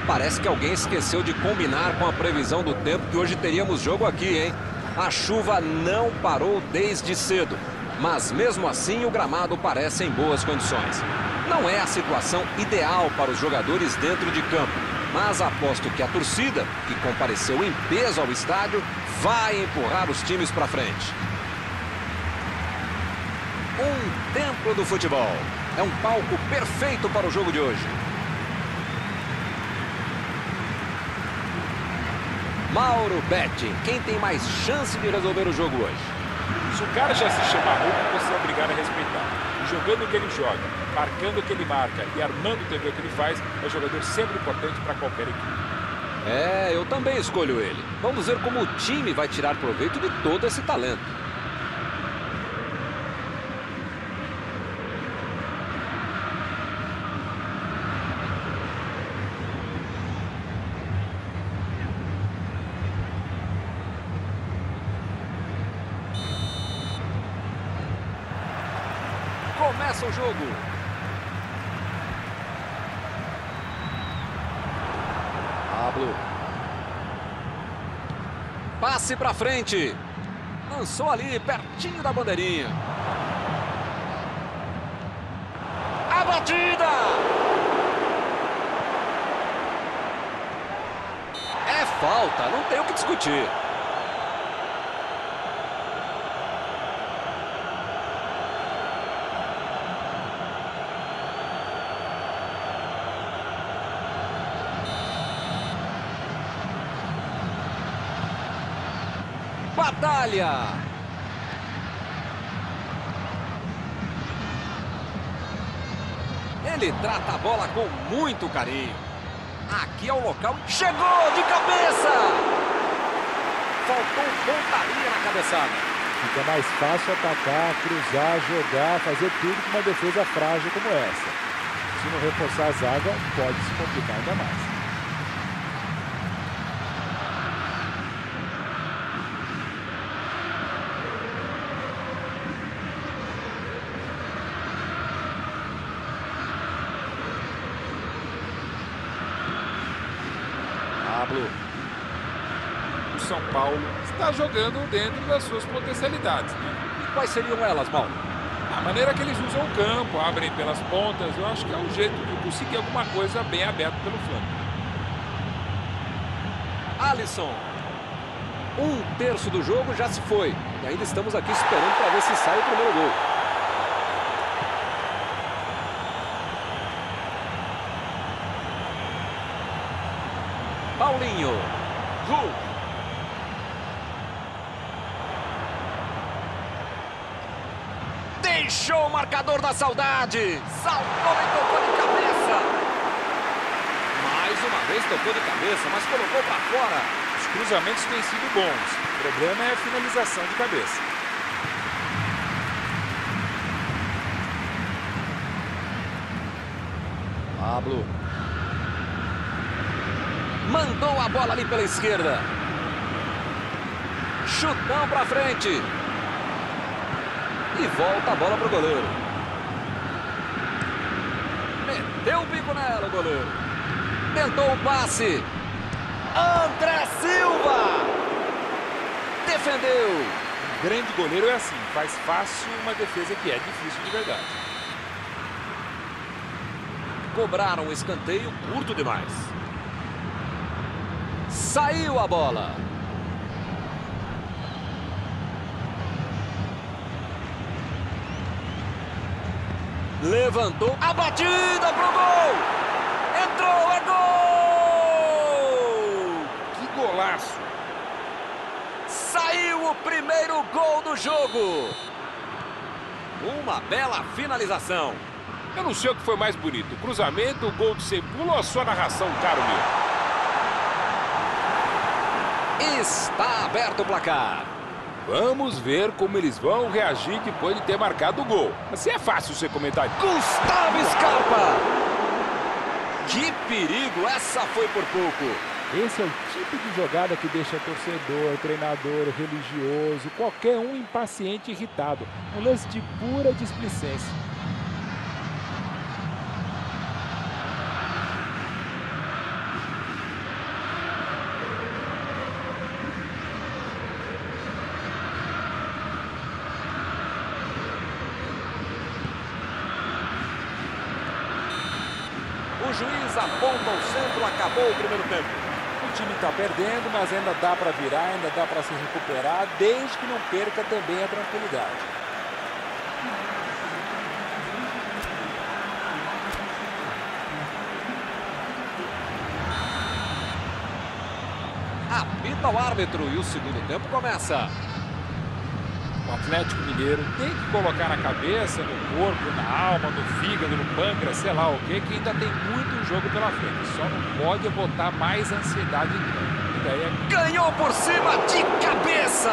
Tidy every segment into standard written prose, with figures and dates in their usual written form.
Parece que alguém esqueceu de combinar com a previsão do tempo que hoje teríamos jogo aqui, hein? A chuva não parou desde cedo, mas mesmo assim o gramado parece em boas condições. Não é a situação ideal para os jogadores dentro de campo, mas aposto que a torcida, que compareceu em peso ao estádio, vai empurrar os times para frente. Um templo do futebol. É um palco perfeito para o jogo de hoje. Mauro Betti, quem tem mais chance de resolver o jogo hoje? Se o cara já se chama Hulk, você é obrigado a respeitar. Jogando o que ele joga, marcando o que ele marca e armando também o que ele faz, é um jogador sempre importante para qualquer equipe. Eu também escolho ele. Vamos ver como o time vai tirar proveito de todo esse talento. Começa o jogo. Pablo. Passe para frente. Lançou ali, pertinho da bandeirinha. A batida! É falta, não tem o que discutir. Batalha! Ele trata a bola com muito carinho. Aqui é o local. Chegou de cabeça! Faltou pontaria na cabeçada. Fica mais fácil atacar, cruzar, jogar, fazer tudo com uma defesa frágil como essa. Se não reforçar a zaga, pode se complicar ainda mais. O São Paulo está jogando dentro das suas potencialidades, né? E quais seriam elas, Paulo? A maneira que eles usam o campo, abrem pelas pontas, eu acho que é um jeito de conseguir alguma coisa bem aberta pelo flanco. Alisson. Um terço do jogo já se foi. E ainda estamos aqui esperando para ver se sai o primeiro gol. Paulinho. Hulk. Deixou o marcador da saudade. Saltou e tocou de cabeça. Mais uma vez tocou de cabeça, mas colocou para fora. Os cruzamentos têm sido bons. O problema é a finalização de cabeça. Pablo. Mandou a bola ali pela esquerda. Chutão pra frente. E volta a bola pro goleiro. Meteu o bico nela o goleiro. Tentou o passe. André Silva. Defendeu. Um grande goleiro é assim, faz fácil uma defesa que é difícil de verdade. Cobraram um escanteio curto demais. Saiu a bola. Levantou a batida pro gol. Entrou, é gol! Que golaço! Saiu o primeiro gol do jogo. Uma bela finalização. Eu não sei o que foi mais bonito, o cruzamento, o gol de Cebula ou a sua narração, caro meu? Está aberto o placar. Vamos ver como eles vão reagir depois de ter marcado o gol. Assim é fácil você comentar. Gustavo Scarpa. Que perigo, essa foi por pouco. Esse é o tipo de jogada que deixa torcedor, treinador, religioso, qualquer um impaciente e irritado. Um lance de pura displicência. juiz aponta o centro, acabou o primeiro tempo. O time está perdendo, mas ainda dá para virar, ainda dá para se recuperar, desde que não perca também a tranquilidade. Apita o árbitro e o segundo tempo começa. O Atlético Mineiro tem que colocar na cabeça, no corpo, na alma, no fígado, no pâncreas, sei lá o que ainda tem muito jogo pela frente. Só não pode botar mais ansiedade em campo. E daí Ganhou por cima de cabeça!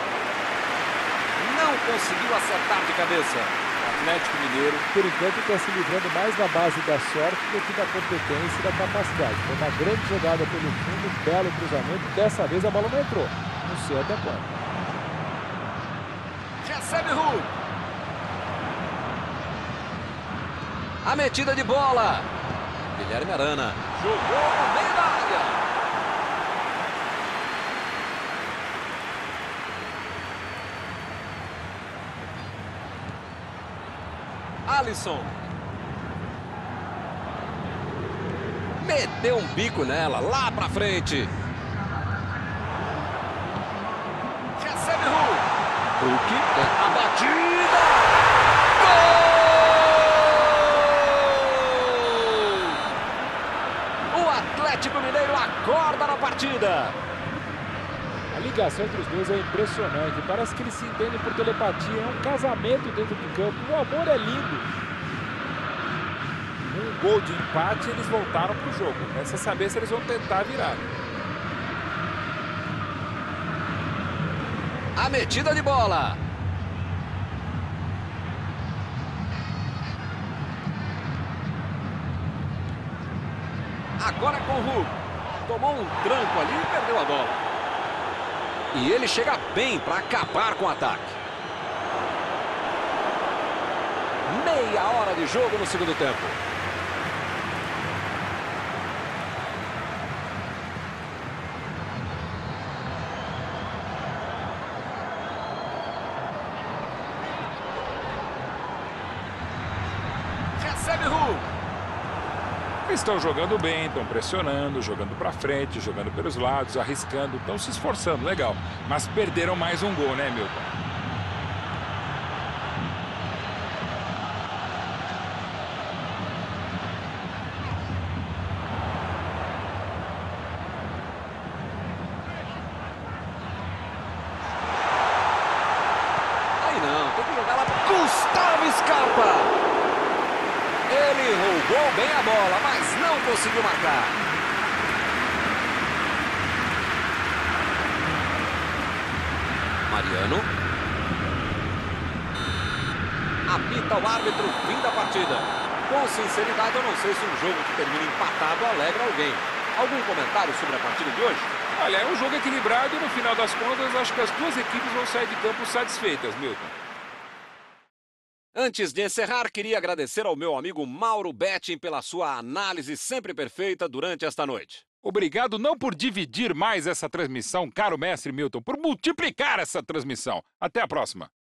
Não conseguiu acertar de cabeça. O Atlético Mineiro, por enquanto, está se livrando mais da base da sorte do que da competência e da capacidade. Foi uma grande jogada pelo fundo, belo cruzamento. Dessa vez a bola não entrou. Não sei até quando. Recebe Hulk. A metida de bola. Guilherme Arana jogou no meio da área. Alisson. Meteu um bico nela, lá pra frente. Recebe Hulk. Hulk, a batida! Gol! O Atlético Mineiro acorda na partida. A ligação entre os dois é impressionante. Parece que eles se entendem por telepatia. É um casamento dentro do campo. O amor é lindo. um gol de empate, eles voltaram para o jogo. Resta saber se eles vão tentar virar. A metida de bola. Agora com o Hulk. Tomou um tranco ali e perdeu a bola. E ele chega bem para acabar com o ataque. Meia hora de jogo no segundo tempo. Recebe Hulk. Eles estão jogando bem, estão pressionando, jogando para frente, jogando pelos lados, arriscando, estão se esforçando, legal. Mas perderam mais um gol, né, Milton? Aí não, tem que jogar lá para Gustavo Scarpa. Ele roubou bem a bola, mas não conseguiu marcar. Mariano. Apita o árbitro, fim da partida. Com sinceridade, eu não sei se um jogo que termina empatado alegra alguém. Algum comentário sobre a partida de hoje? Olha, é um jogo equilibrado e no final das contas, acho que as duas equipes vão sair de campo satisfeitas, Milton. Antes de encerrar, queria agradecer ao meu amigo Mauro Betting pela sua análise sempre perfeita durante esta noite. Obrigado não por dividir mais essa transmissão, caro mestre Milton, por multiplicar essa transmissão. Até a próxima.